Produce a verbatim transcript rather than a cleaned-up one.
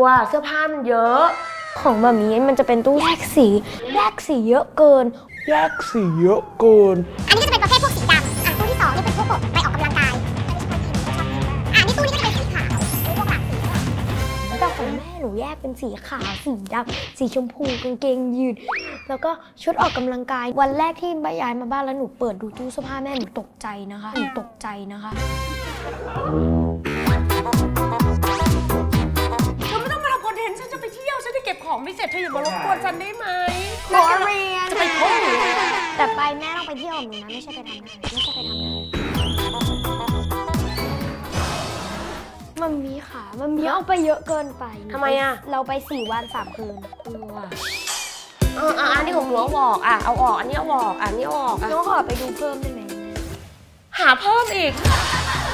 เสื้อผ้ามันเยอะของแบบนี้มันจะเป็นตู้แยกสีแยกสีเยอะเกินแยกสีเยอะเกินอันนี้ก็จะเป็นประเภทพวกสีดำอ่ะตู้ที่สองนี่เป็นพวกไปออกกำลังกายอ่ะนี่ตู้นี้ก็จะเป็นสีขาวพวกหลากสีแต่ของแม่หนูแยกเป็นสีขาวสีดำสีชมพูกางเกงยีนแล้วก็ชุดออกกำลังกายวันแรกที่ย้ายมาบ้านแล้วหนูเปิดดูตู้เสื้อผ้าแม่หนูตกใจนะคะหนูตกใจนะคะฉันจะไปเที่ยวฉันจะเก็บของไม่เสร็จเธออย่ามารบกวนฉันได้ไหมขอเรียนจะไปพบหนูแต่ไปแม่ต้องไปเที่ยวกับหนูนะไม่ใช่ไปทำงานไม่ใช่ไปทำงานมันมีค่ะมันมีเอาไปเยอะเกินไปทำไมอ่ะเราไปสี่วันสามคืนเออว่ะเอออันนี้ของหนูเอาออกอ่ะเอาออกอันนี้เอาออกอันนี้เอาออกน้องขอไปดูเพิ่มได้ไหมหาเพิ่มอีก